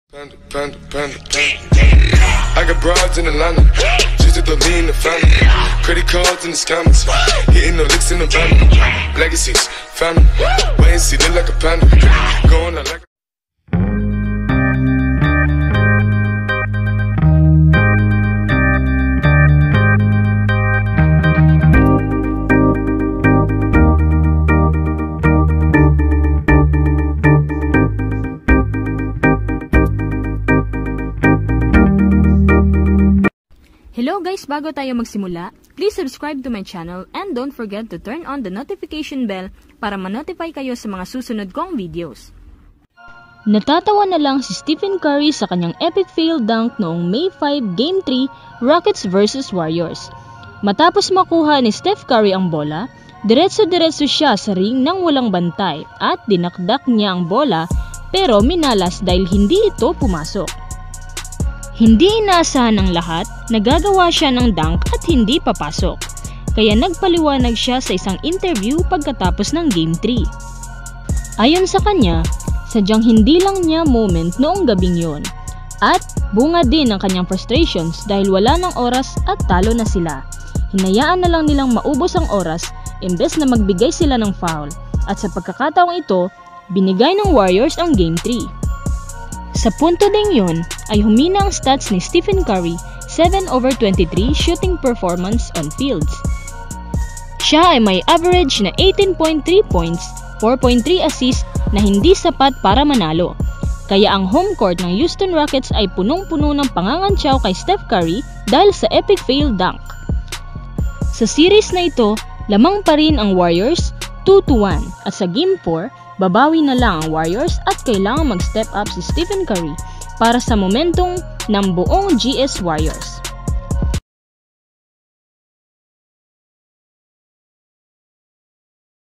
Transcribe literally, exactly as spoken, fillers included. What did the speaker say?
Panda, panda, panda, panda. I got broads in Atlanta, just at the lean, the family. Credit cards in the scammers, hitting the licks in the van. Legacies, family, wait and see, look like a panda. Going out like a Hello guys! Bago tayo magsimula, please subscribe to my channel and don't forget to turn on the notification bell para ma-notify kayo sa mga susunod kong videos. Natatawa na lang si Stephen Curry sa kanyang epic fail dunk noong May fifth Game three Rockets versus Warriors. Matapos makuha ni Steph Curry ang bola, diretso-diretso siya sa ring nang walang bantay at dinakdak niya ang bola pero minalas dahil hindi ito pumasok. Hindi inaasahan ng lahat na gagawa siya ng dunk at hindi papasok, kaya nagpaliwanag siya sa isang interview pagkatapos ng Game three. Ayon sa kanya, sadyang hindi lang niya moment noong gabing yon, at bunga din ng kanyang frustrations dahil wala ng oras at talo na sila. Hinayaan na lang nilang maubos ang oras imbes na magbigay sila ng foul, at sa pagkakataong ito, binigay ng Warriors ang Game three. Sa punto ding yun ay humina ang stats ni Stephen Curry, seven over twenty-three shooting performance on fields. Siya ay may average na eighteen point three points, four point three assists na hindi sapat para manalo. Kaya ang home court ng Houston Rockets ay punong-puno ng pangangantsaw kay Steph Curry dahil sa epic fail dunk. Sa series na ito, lamang pa rin ang Warriors two to one at sa Game four, babawi na lang ang Warriors at kailangan mag-step up si Stephen Curry para sa momentong ng buong G S Warriors.